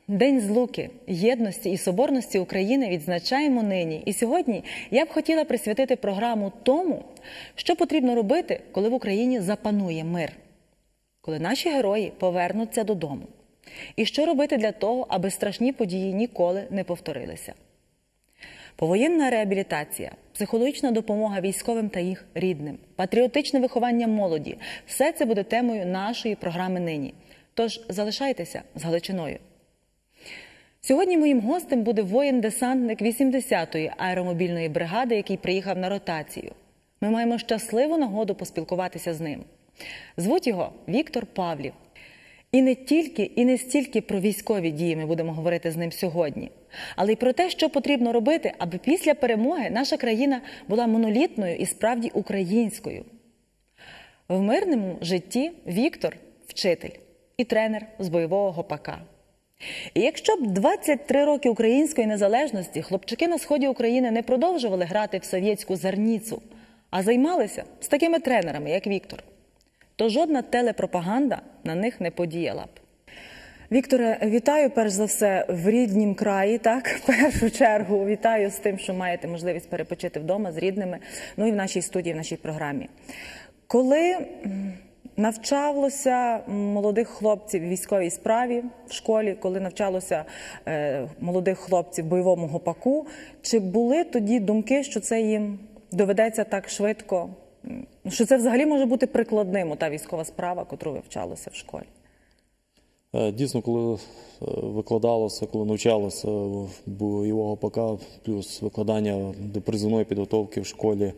День злуки, єдності і соборності України відзначаємо нині. І сьогодні я б хотіла присвятити програму тому, що потрібно робити, коли в Україні запанує мир, коли наші герої повернуться додому. І що робити для того, аби страшні події ніколи не повторилися. Повоєнна реабілітація, психологічна допомога військовим та їх рідним, патріотичне виховання молоді – все це буде темою нашої програми нині. Тож залишайтеся з Галичиною. Сьогодні моїм гостем буде воїн-десантник 80-ї аеромобільної бригади, який приїхав на ротацію. Ми маємо щасливу нагоду поспілкуватися з ним. Звуть його Віктор Павлів. І не тільки, і не стільки про військові дії ми будемо говорити з ним сьогодні, але й про те, що потрібно робити, аби після перемоги наша країна була монолітною і справді українською. В мирному житті Віктор – вчитель і тренер з бойового гопака. І якщо б 23 роки української незалежності хлопчики на сході України не продовжували грати в совєтську зарніцу, а займалися з такими тренерами, як Віктор, то жодна телепропаганда на них не подіяла б. Вікторе, вітаю перш за все в ріднім краї, так, в першу чергу. Вітаю з тим, що маєте можливість перепочити вдома з рідними, ну і в нашій студії, в нашій програмі. Коли навчалося молодих хлопців в військовій справі в школі, коли навчалося молодих хлопців в бойовому гопаку, чи були тоді думки, що це їм доведеться так швидко, що це взагалі може бути прикладним, та військова справа, котру вивчалося в школі? Дійсно, коли викладалося, коли навчалося бойового гопака, плюс викладання до призовної підготовки в школі,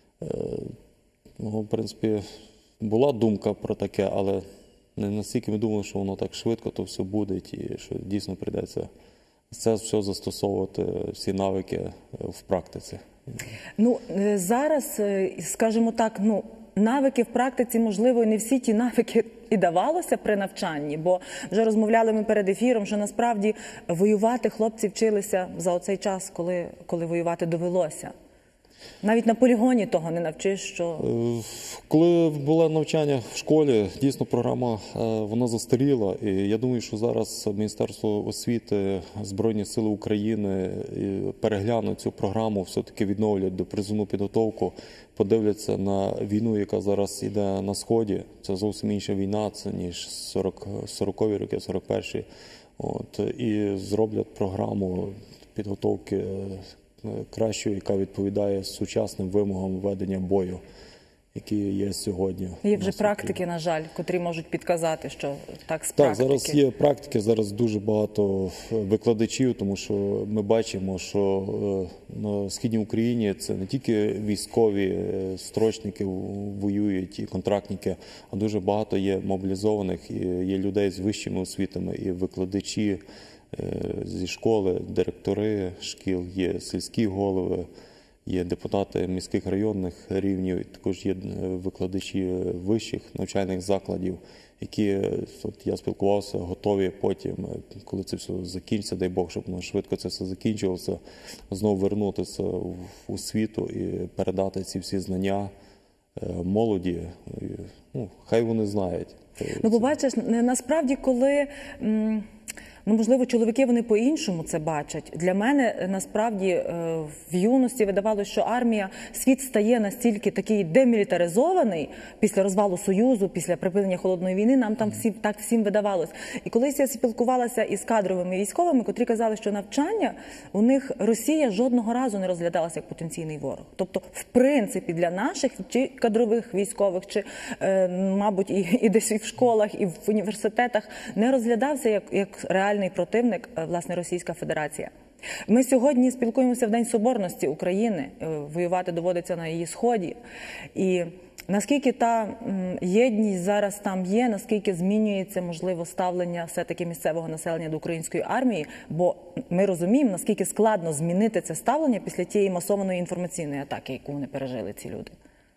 в принципі, була думка про таке, але не настільки ми думали, що воно так швидко то все буде, і що дійсно прийдеться це все застосовувати, всі навики в практиці. Ну, зараз, скажімо так, навики в практиці, можливо, і не всі ті навики і давалося при навчанні, бо вже розмовляли ми перед ефіром, що насправді воювати хлопці вчилися за оцей час, коли воювати довелося. Навіть на полігоні того не навчиш, що... Коли було навчання в школі, дійсно програма, вона застаріла. І я думаю, що зараз Міністерство освіти, Збройні Сили України переглянуть цю програму, все-таки відновлять допризовну підготовку, подивляться на війну, яка зараз йде на Сході. Це зовсім інша війна, це ніж 40-ві роки, 41-й. І зроблять програму підготовки кращою, яка відповідає сучасним вимогам ведення бою, які є сьогодні. Є вже практики, на жаль, котрі можуть підказати, що так з практики. Так, зараз є практики, зараз дуже багато викладачів, тому що ми бачимо, що на Східній Україні це не тільки військові строчники воюють і контрактники, а дуже багато є мобілізованих, і є людей з вищими освітами, і викладачі зі школи, директори шкіл, є сільські голови, є депутати міських районних рівнів, також є викладачі вищих навчальних закладів, які, я спілкувався, готові потім, коли це все закінчиться, дай Бог, щоб швидко це все закінчилося, знову вернутися в освіту і передати ці всі знання молоді. Хай вони знають. Ну, побачиш, насправді, коли... можливо, чоловіки, вони по-іншому це бачать. Для мене, насправді, в юності видавалося, що армія, світ стає настільки такий демілітаризований після розвалу Союзу, після припинення Холодної війни, нам там всім видавалось. І колись я спілкувалася із кадровими військовими, котрі казали, що навчання, у них Росія жодного разу не розглядалася як потенційний ворог. Тобто, в принципі, для наших, чи кадрових військових, чи, мабуть, і десь і в школах, і в університетах, не розглядався як реальний противник, власне, Російська Федерація. Ми сьогодні спілкуємося в День Соборності України, воювати доводиться на її сході. І наскільки та єдність зараз там є, наскільки змінюється, можливо, ставлення все-таки місцевого населення до української армії, бо ми розуміємо, наскільки складно змінити це ставлення після тієї масованої інформаційної атаки, яку вони пережили, ці люди.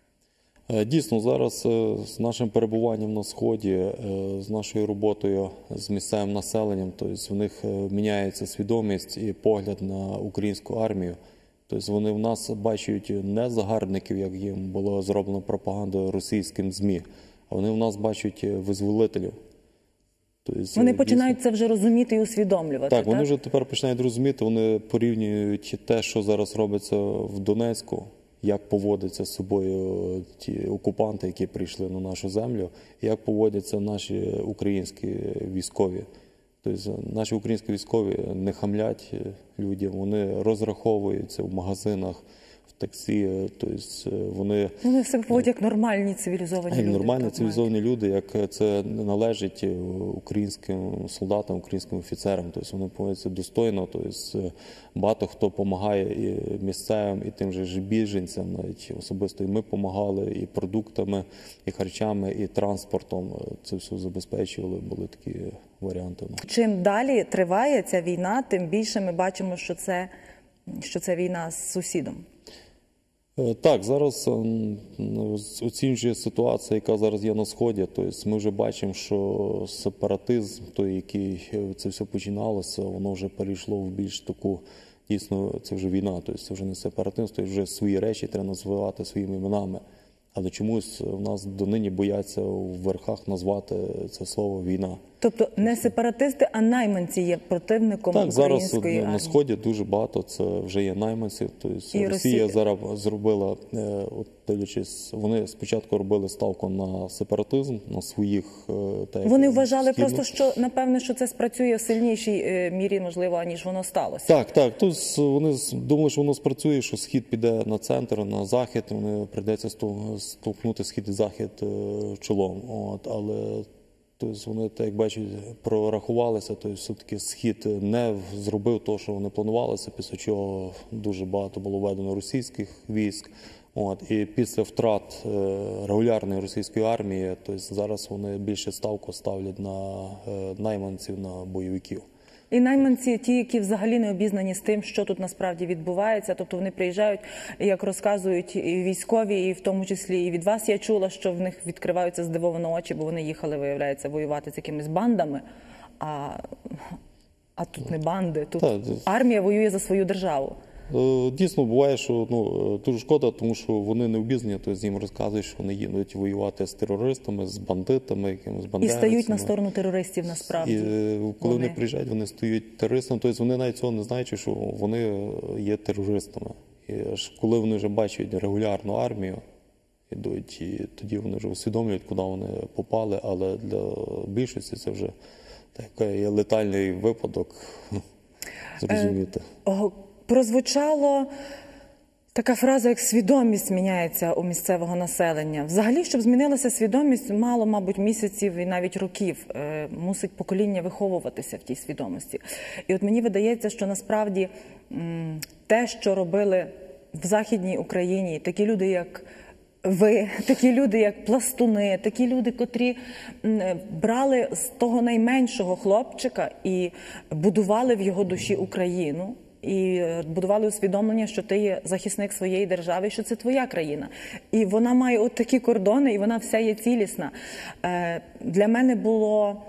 Дійсно, зараз з нашим перебуванням на Сході, з нашою роботою з місцевим населенням, тобто в них міняється свідомість і погляд на українську армію. Тобто вони в нас бачать не загарбників, як їм було зроблено пропаганда російським ЗМІ, а вони в нас бачать визволителів. Тобто, Вони починають це вже розуміти і усвідомлювати, так? Вони вже тепер починають розуміти, вони порівнюють те, що зараз робиться в Донецьку, як поводяться з собою ті окупанти, які прийшли на нашу землю, і як поводяться наші українські військові. Тобто наші українські військові не хамлять людям, вони розраховуються в магазинах, в таксі, тобто вони себе поводять як нормальні цивілізовані люди. Нормальні цивілізовані люди, як це належить українським солдатам, українським офіцерам. Тобто вони поводяться достойно, тобто багато хто допомагає і місцевим, і тим же біженцям, навіть особисто і ми допомагали і продуктами, і харчами, і транспортом. Це все забезпечували, були такі варіанти. Чим далі триває ця війна, тим більше ми бачимо, що це війна з сусідом. Так, зараз оцінюючи ситуацію, яка зараз є на Сході, тобто ми вже бачимо, що сепаратизм, той, який це все починалося, воно вже перейшло в більш таку, дійсно, це вже війна, тобто це вже не сепаратизм, тобто вже свої речі треба називати своїми іменами. Але чомусь в нас донині бояться у верхах назвати це слово «війна». Тобто не сепаратисти, а найманці є противником української армії? Так, зараз на Сході дуже багато, це вже є найманці. Тобто Росія зараз зробила, дивлячись, вони спочатку робили ставку на сепаратизм, на своїх... Вони вважали просто, що, напевне, що це спрацює в сильнішій мірі, можливо, аніж воно сталося. Так. Тобто вони думали, що воно спрацює, що Схід піде на центр, на Захід, вони прийдеться столкнути Схід і Захід чолом. Але... Тобто вони, так як бачать, прорахувалися, тобто все-таки Схід не зробив те, що вони планувалися, після чого дуже багато було введено російських військ. І після втрат регулярної російської армії, тобто зараз вони більше ставку ставлять на найманців, на бойовиків. І найманці ті, які взагалі не обізнані з тим, що тут насправді відбувається, тобто вони приїжджають, як розказують і військові, і в тому числі і від вас я чула, що в них відкриваються здивовано очі, бо вони їхали, виявляється, воювати з якимись бандами, а тут не банди, тут армія воює за свою державу. Дійсно, буває, що дуже шкода, тому що вони не обізнані, тобто їм розказують, що вони їдуть воювати з терористами, з бандитами, якимись бандерівцями. І стають на сторону терористів насправді. І коли вони приїжджають, вони стають терористами, тобто вони навіть цього не знають, що вони є терористами. І аж коли вони вже бачать регулярну армію, ідуть, і тоді вони вже усвідомлюють, куди вони попали, але для більшості це вже такий летальний випадок, зрозуміти. Прозвучало така фраза, як свідомість міняється у місцевого населення. Взагалі, щоб змінилася свідомість, мало, мабуть, місяців і навіть років. Мусить покоління виховуватися в тій свідомості. І от мені видається, що насправді те, що робили в Західній Україні такі люди, як ви, такі люди, як пластуни, такі люди, котрі брали з того найменшого хлопчика і будували в його душі Україну, і будували усвідомлення, що ти є захисник своєї держави, що це твоя країна. І вона має от такі кордони, і вона вся є цілісна. Для мене було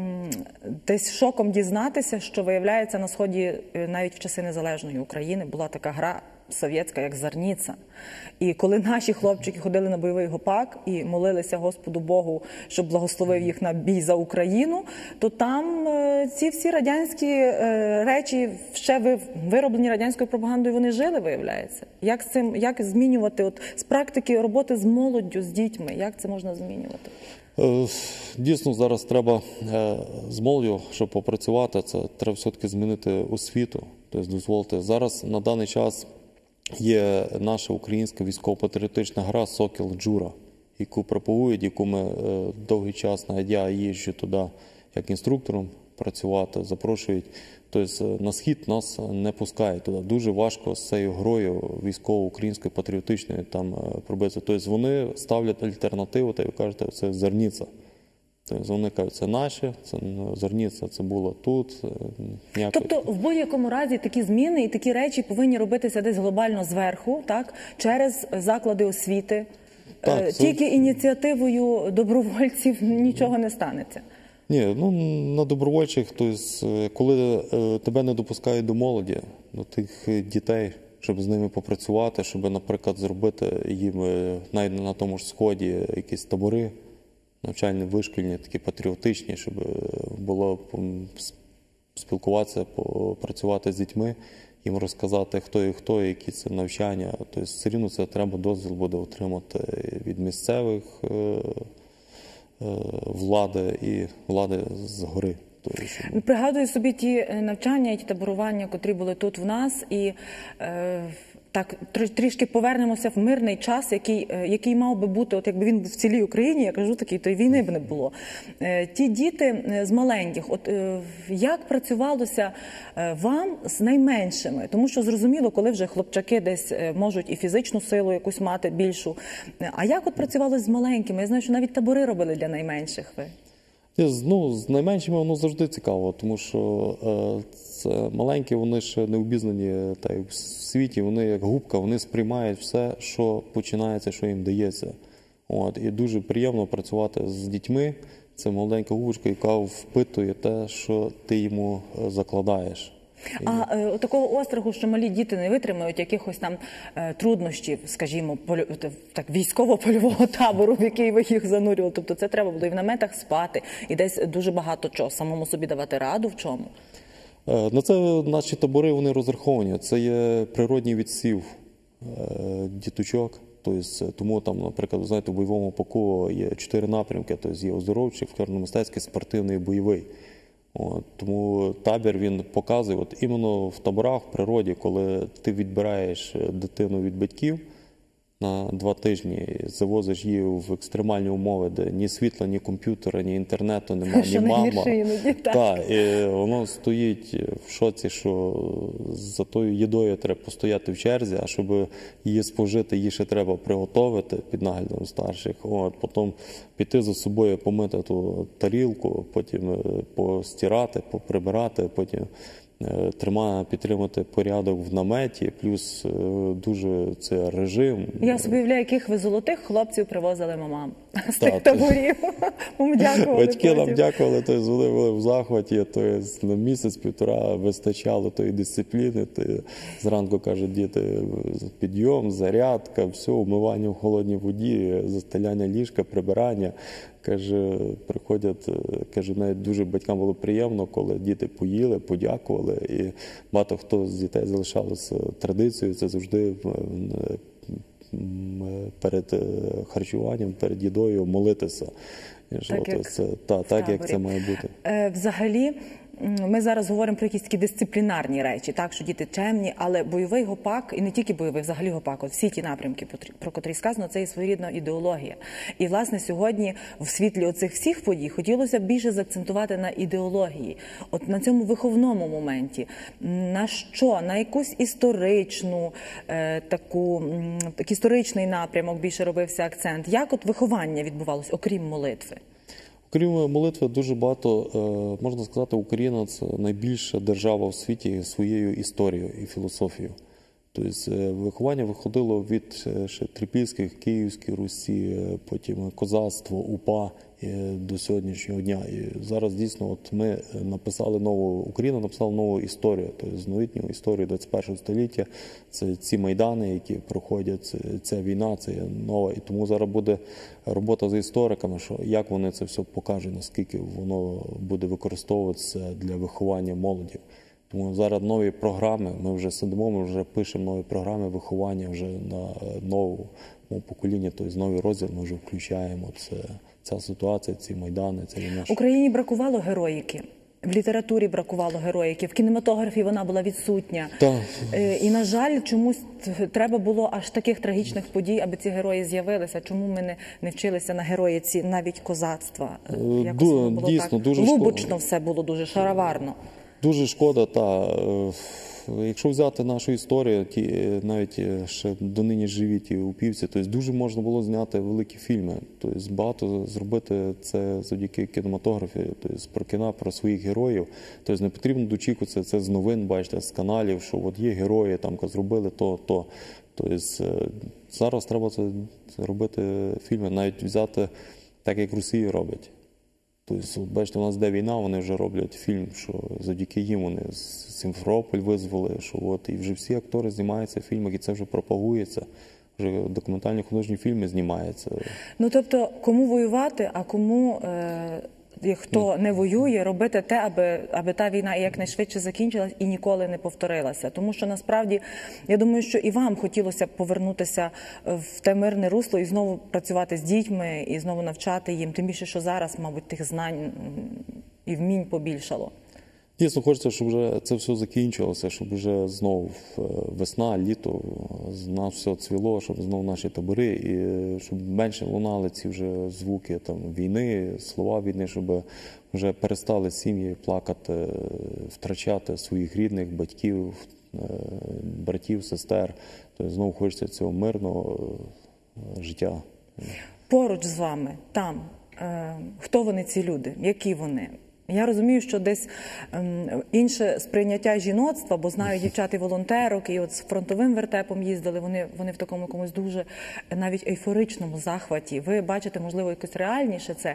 десь шоком дізнатися, що, виявляється, на Сході навіть в часи незалежної України була така гра совєтська, як «Зорниця». І коли наші хлопчики ходили на бойовий гопак і молилися Господу Богу, щоб благословив їх на бій за Україну, то там ці всі радянські речі, ще вироблені радянською пропагандою, вони жили, виявляється. Як змінювати от, з практики роботи з молоддю, з дітьми, як це можна змінювати? Дійсно, зараз треба з молоддю, щоб попрацювати, це треба все-таки змінити освіту. Тобто, дозволити. Зараз на даний час є наша українська військово-патріотична гра «Сокіл Джура», яку пропагують, яку ми довгий час, навіть я їжджу туди як інструктором працювати, запрошують. Тобто на Схід нас не пускають туди. Дуже важко з цією грою військово-українською патріотичною там пробитися. Тобто вони ставлять альтернативу, та ви кажете, це «Зорниця». Тобто вони кажуть, це наше, це «Зорниця», це було тут. Тобто в будь-якому разі такі зміни і такі речі повинні робитися десь глобально зверху, так? Через заклади освіти. Так, тільки ініціативою добровольців нічого не станеться. Ні, на добровольчих, тобто, коли тебе не допускають до молоді, до тих дітей, щоб з ними попрацювати, щоб, наприклад, зробити їм навіть на тому ж Сході якісь табори, навчальні, вишкільні, такі патріотичні, щоб було спілкуватися, працювати з дітьми, їм розказати, хто і хто, які це навчання. Тобто все рівно це треба дозвіл буде отримати від місцевих влади і влади згори. Пригадую собі ті навчання, ті таборування, котрі були тут в нас, і так трішки повернемося в мирний час, який мав би бути, от якби він був в цілій Україні, я кажу, такий, то й війни б не було. Ті діти з маленьких, от як працювалося вам з найменшими? Тому що зрозуміло, коли вже хлопчаки десь можуть і фізичну силу якусь мати більшу. А як от працювали з маленькими? Я знаю, що навіть табори робили для найменших ви. Ну, з найменшими воно завжди цікаво, тому що це маленькі, вони ще не обізнані так, в світі, вони як губка, вони сприймають все, що починається, що їм дається. От, і дуже приємно працювати з дітьми. Це маленька губочка, яка впитує те, що ти йому закладаєш. А такого остраху, що малі діти не витримають якихось там труднощів, скажімо, так, військово-польового табору, в який ви їх занурювали. Тобто це треба було і в наметах спати, і десь дуже багато чого, самому собі давати раду в чому? На це наші табори, вони розраховані. Це є природній відсів діточок. Тобто, тому там, наприклад, знаєте, у бойовому полку є 4 напрямки, тобто є оздоровчий, фольклорно-мистецький, спортивний і бойовий. От, тому табір, він показує, от іменно в таборах, в природі, коли ти відбираєш дитину від батьків на 2 тижні, завозиш її в екстремальні умови, де ні світла, ні комп'ютера, ні інтернету немає, ні мама. Так, і воно стоїть в шоці, що за тою їдою треба постояти в черзі, а щоб її спожити, її ще треба приготувати під наглядом старших. От, потім піти за собою, помити ту тарілку, потім постирати, поприбирати, потім підтримати порядок в наметі, плюс дуже це режим. Я собі уявляю, яких ви золотих хлопців привозили мамам з тих таборів. Батьки нам дякували, вони були в захваті, на місяць-півтора вистачало тої дисципліни. Зранку, кажуть, діти, підйом, зарядка, все, умивання в холодній воді, застеляння ліжка, прибирання. Каже, приходять, каже, навіть дуже батькам було приємно, коли діти поїли, подякували, і багато хто з дітей залишалося традицією, це завжди перед харчуванням, перед їдою молитися. Так, як це має бути. Взагалі, ми зараз говоримо про якісь такі дисциплінарні речі, так, що діти чемні, але бойовий гопак, і не тільки бойовий, взагалі гопак, от всі ті напрямки, про котрі сказано, це і своєрідна ідеологія. І, власне, сьогодні в світлі оцих всіх подій хотілося б більше заакцентувати на ідеології, от на цьому виховному моменті. На що? На якусь історичну, історичний напрямок більше робився акцент. Як от виховання відбувалось, окрім молитви? Окрім молитви, дуже багато, можна сказати, Україна – це найбільша держава в світі своєю історією і філософією. Тобто виховання виходило від трипільських, Київської Русі, потім козацтво, УПА до сьогоднішнього дня. І зараз дійсно от ми Україна написала нову історію, тобто новітню історію 21 століття. Це ці майдани, які проходять, ця війна, це нова. І тому зараз буде робота з істориками, що як вони це все покажуть, наскільки воно буде використовуватися для виховання молоді. Тому зараз нові програми, ми вже сидимо, ми вже пишемо нові програми виховання вже на новому поколінні, тобто новий розділ ми вже включаємо. Ця ситуація, ці майдани, це війна. Україні бракувало героїки. В літературі бракувало героїки, в кінематографі вона була відсутня. Так. І, на жаль, чомусь треба було аж таких трагічних подій, аби ці герої з'явилися. Чому ми не вчилися на героїці навіть козацтва? Якось воно було дійсно, так дуже лубочно все було, дуже шароварно. Дуже шкода, якщо взяти нашу історію, навіть ще донині живі ті упівці, тобто дуже можна було зняти великі фільми. Тобто багато зробити це завдяки кінематографії, тобто про кіно, про своїх героїв. Тобто не потрібно дочікуватися, це з новин, бачите, з каналів, що от є герої, там зробили то. Тобто зараз треба це робити фільми, навіть взяти так, як Росія робить. Тобто, бачите, у нас де війна, вони вже роблять фільм, що завдяки їм вони Сімферополь визвали, що от, і вже всі актори знімаються в фільмах, і це вже пропагується. вже документальні художні фільми знімаються. Ну, тобто, кому воювати, а кому, хто не воює, робити те, аби та війна якнайшвидше закінчилась і ніколи не повторилася. Тому що, насправді, я думаю, що і вам хотілося б повернутися в те мирне русло і знову працювати з дітьми, і знову навчати їм. Тим більше, що зараз, мабуть, тих знань і вмінь побільшало. Дійсно, хочеться, щоб вже це все закінчилося, щоб вже знову весна, літо, нас все цвіло, щоб знову наші табори, і щоб менше лунали ці вже звуки там, війни, слова війни, щоб вже перестали сім'ї плакати, втрачати своїх рідних, батьків, братів, сестер. Тобто знову хочеться цього мирного життя. Поруч з вами, там, хто вони ці люди, які вони? Я розумію, що десь інше сприйняття жіноцтва, бо знаю дівчат і волонтерок, і от з фронтовим вертепом їздили, вони в такому якомусь дуже навіть ейфоричному захваті. Ви бачите, можливо, якось реальніше це.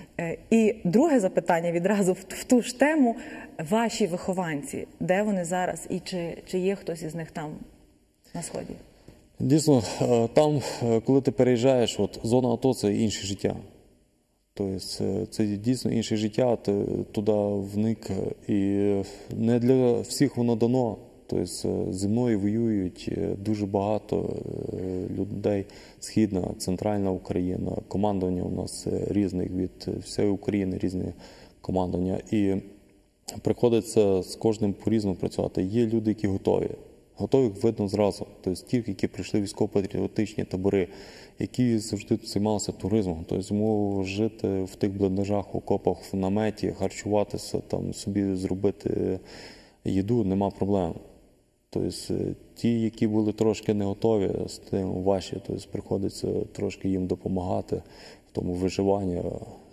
І друге запитання відразу в ту ж тему. Ваші вихованці, де вони зараз і чи є хтось із них там на Сході? Дійсно, там, коли ти переїжджаєш, от, зона АТО – це інше життя. Тобто це дійсно інше життя, ти туди вник, і не для всіх воно дано. Тобто зі мною воюють дуже багато людей, Східна, Центральна Україна, командування у нас різних від всієї України, різне командування. І приходиться з кожним по-різному працювати. Є люди, які готові. Готових видно зразу. Тобто ті, які прийшли військово-патріотичні табори, які завжди займалися туризмом. Тобто йому жити в тих бліндажах, окопах, в наметі, харчуватися, там, собі зробити їду, нема проблем. Тобто ті, які були трошки не готові, з тим важче, тобто приходиться трошки їм допомагати, в тому виживанні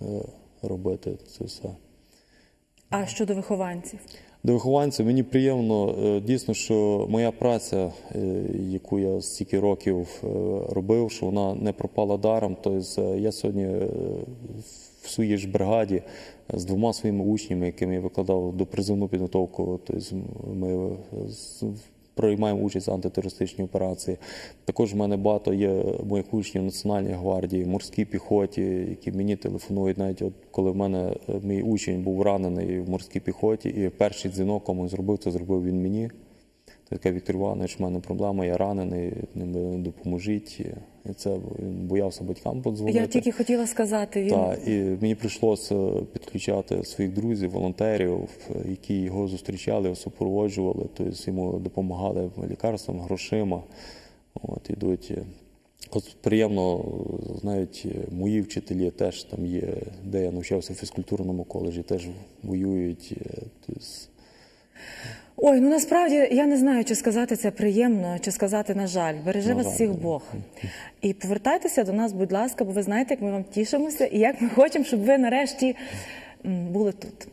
робити це все. А щодо вихованців? До вихованців мені приємно, дійсно, що моя праця, яку я стільки років робив, що вона не пропала даром. Тобто я сьогодні в своїй ж бригаді з 2 своїми учнями, якими я викладав допризовну підготовку, тобто ми приймаємо участь в антитерористичній операції. Також в мене багато є моїх учнів Національної гвардії, морській піхоті, які мені телефонують, навіть от коли в мене мій учень був ранений в морській піхоті, і перший дзвінок, кому зробив, це зробив він мені. Така: Віктор Іванович, в мене проблема, я ранений, допоможіть. І це він боявся батькам подзвонити. Я тільки хотіла сказати. Так, і мені прийшлося підключати своїх друзів, волонтерів, які його зустрічали, його супроводжували, тобто йому допомагали лікарствам, грошима. От, ідуть. От приємно, навіть мої вчителі теж там є, де я навчався в фізкультурному коледжі, теж воюють. Тобто... Ой, ну насправді я не знаю, чи сказати це приємно, чи сказати на жаль. Береже вас всіх Бог. І повертайтеся до нас, будь ласка, бо ви знаєте, як ми вам тішимося і як ми хочемо, щоб ви нарешті були тут.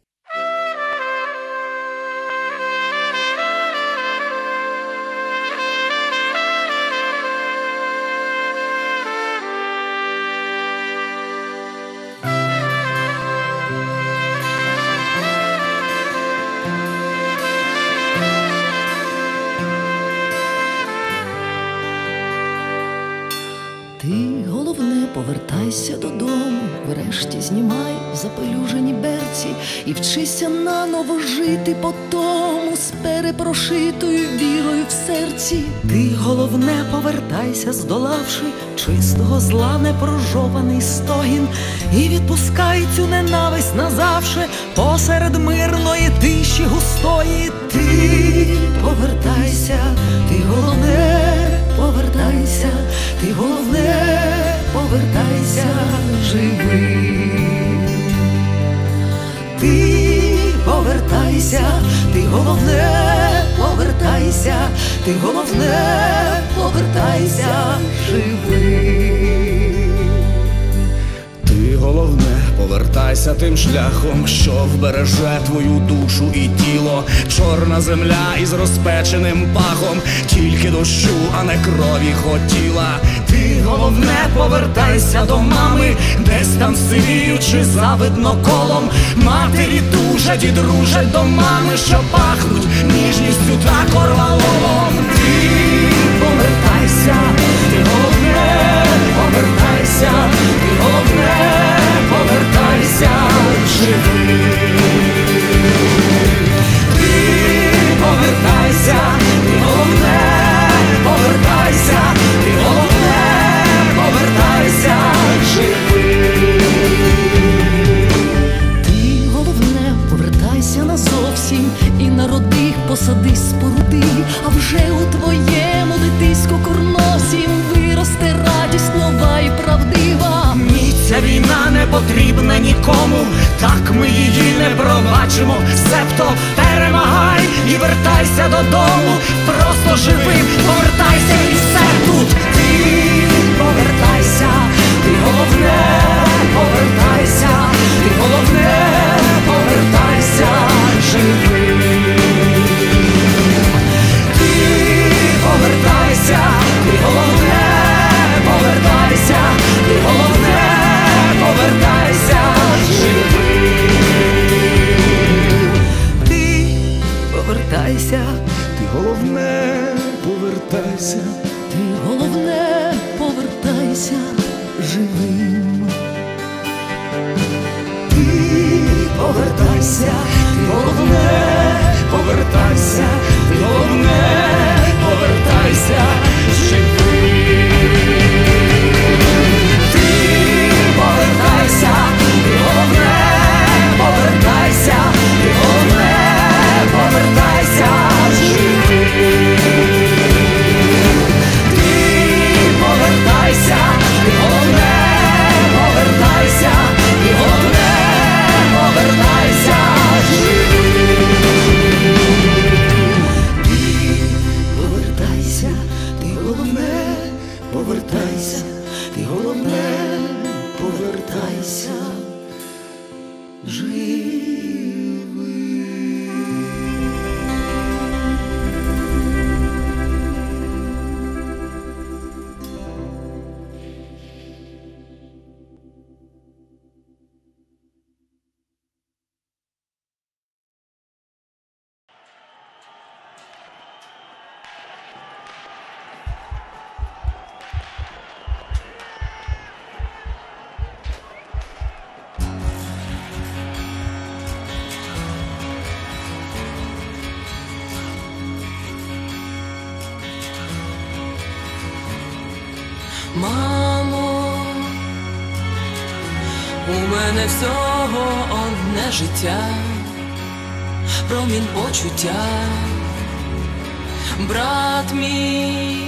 Повертайся додому, врешті знімай запелюжені берці і вчися наново жити по тому з перепрошитою вірою в серці. Ти, головне, повертайся, здолавши чистого зла непрожований стогін, і відпускай цю ненависть назавше посеред мирної тиші густої. Ти повертайся, ти, головне, повертайся, ти, головне, повертайся живим. Ти повертайся, ти, головне, повертайся, ти, головне, повертайся живим. Ти, головне, повертайся тим шляхом, що вбереже твою душу і тіло. Чорна земля із розпеченим пахом, тільки дощу, а не крові хотіла. Ти, головне, повертайся до мами, десь там сивіючи завидно колом. Матері тужать і дружать до мами, що пахнуть ніжністю та корвалолом. Ти повертайся повертайся, ти головне, повертайся, ти головне, повертайся, живий. Ти повертайся, ти головне, повертайся, ти головне, повертайся, живий. Ти головне, повертайся назовсім і народи, посади, споруди, а вже у твоєму дитиську-курносім виросте радість нова і правдива. Ні, ця війна не потрібна нікому, так ми її не пробачимо. Себто перемагай і вертайся додому, просто живим повертайся і все тут. Ти повертайся, ти головне, повертайся, ти головне, повертайся, живий. Ти повертайся, ти головне, повертайся, ти головне, повертайся, живий. Ти повертайся, Ти головне, повертайся. ти головне, повертайся, живим. Ти повертайся, ти головне, повертайся, ти головне, повертайся, живим. Ти повертайся, ти головне, повертайся, ти головне, повертайся, живим. Ти повертайся, ти головне, повертайся, ти головне, повертайся, живий. Ти повертайся, ти головне, повертайся, ти головне, повертайся, живий. Мамо, у мене всього одне життя, промінь почуття, брат мій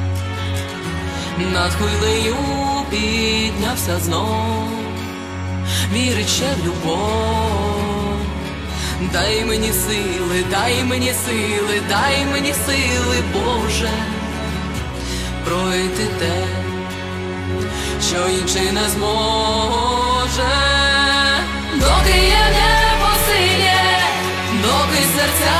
над хвилею піднявся знов, вірить ще в любов. Дай мені сили, дай мені сили, дай мені сили, Боже, пройти те, що інший не зможе. Доки є небо синє, доки серця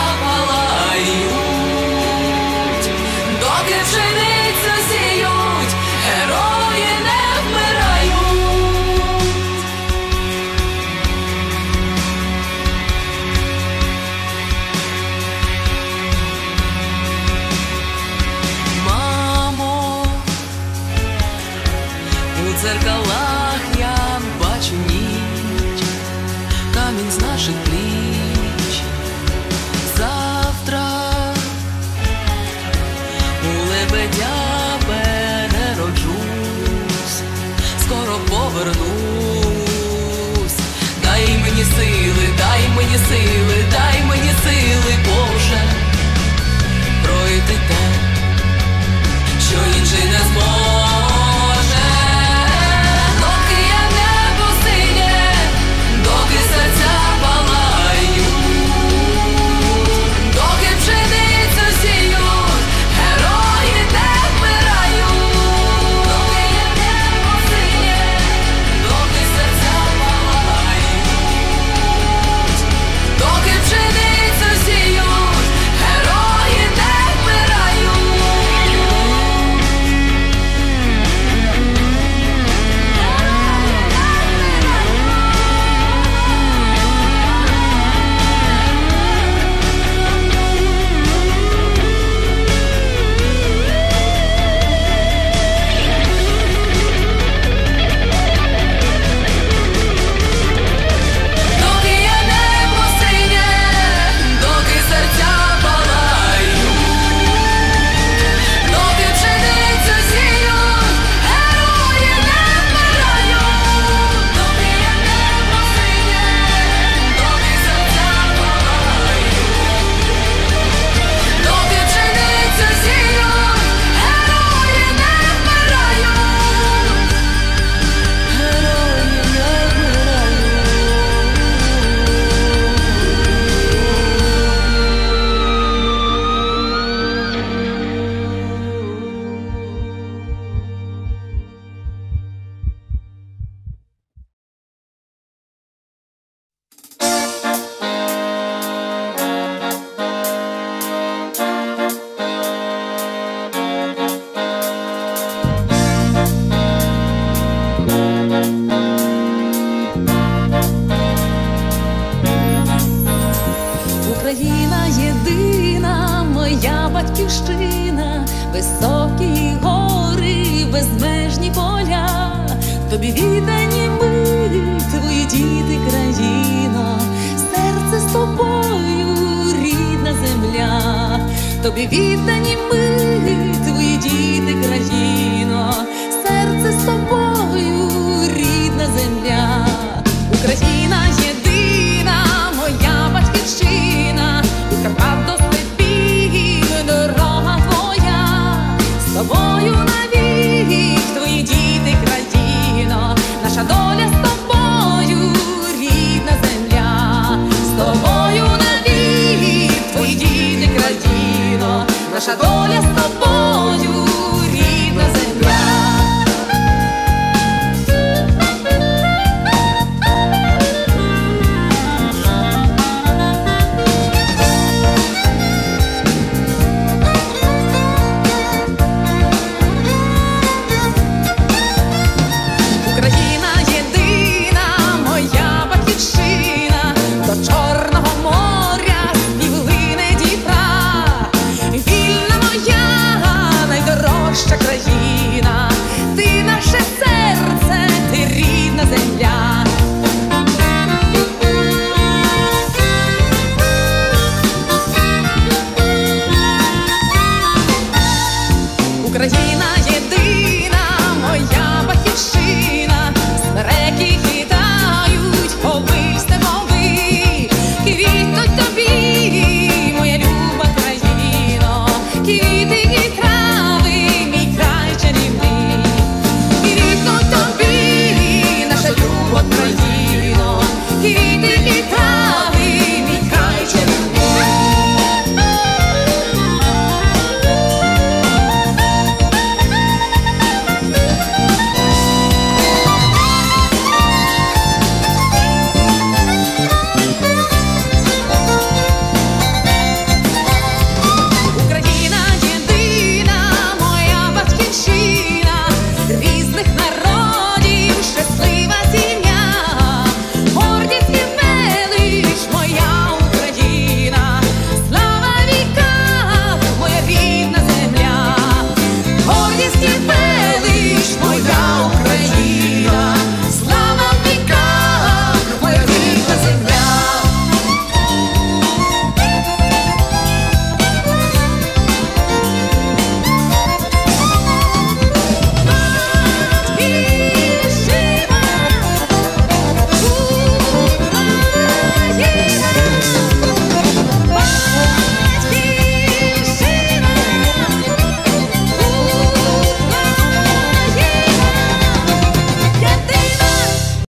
палають, доки пшеницю сіють, герої не вмирають. Мамо, у дзеркалах твої діти, країно, серце з тобою, рідна земля, тобі віддані ми, твої діти, країно, серце з тобою, рідна земля. Україна єдина, моя батьківщина, від Карпат до степів, дорога твоя, з тобою навік, твої діти, країно, наша доля з тобою, рідна земля, з тобою навік, твої діти, країно, наша доля з тобою.